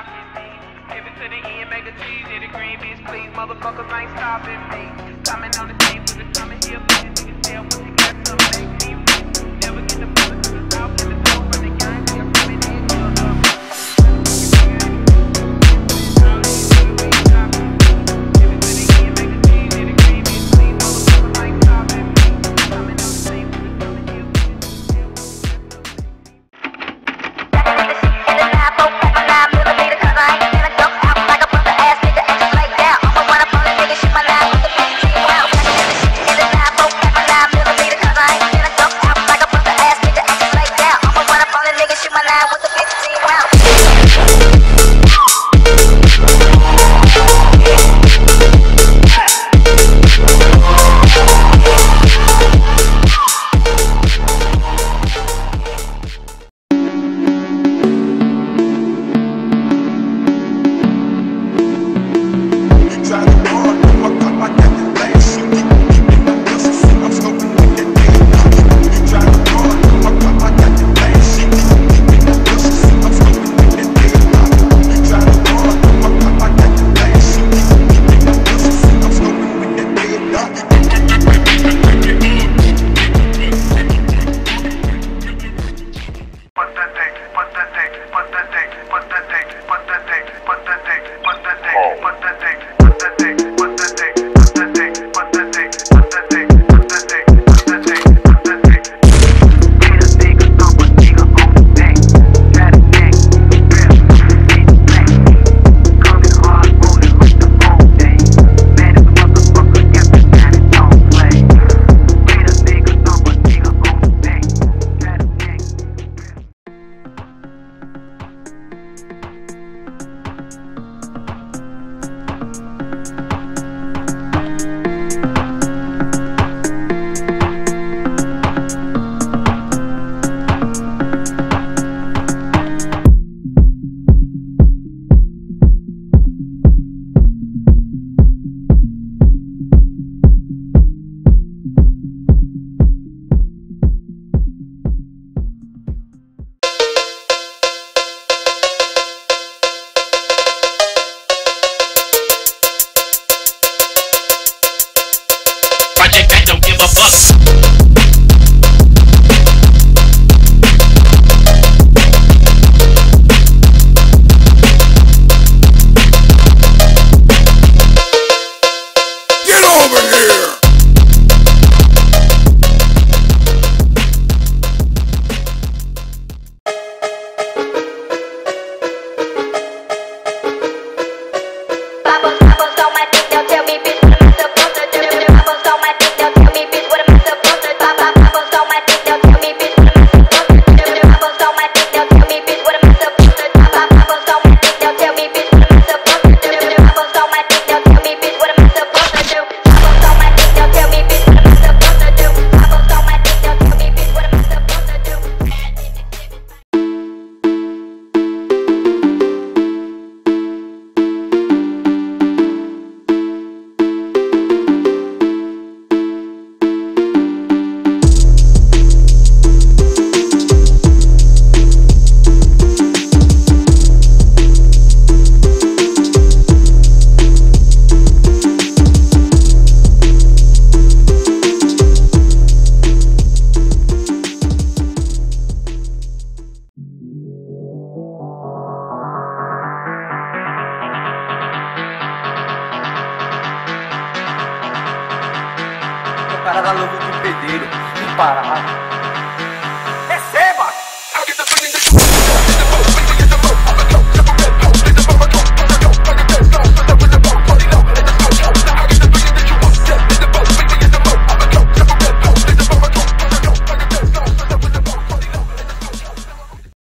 blocking me. Give it to the end, make a cheese, hit a green bitch, please. Motherfuckers ain't stopping me. Coming on the scene with the summer here, bitches, niggas tell what you got to make me rich. Never get the bullet to the south and the door from the gang, we are coming in, you're the Parada Novo do Pedreiro, do Pará.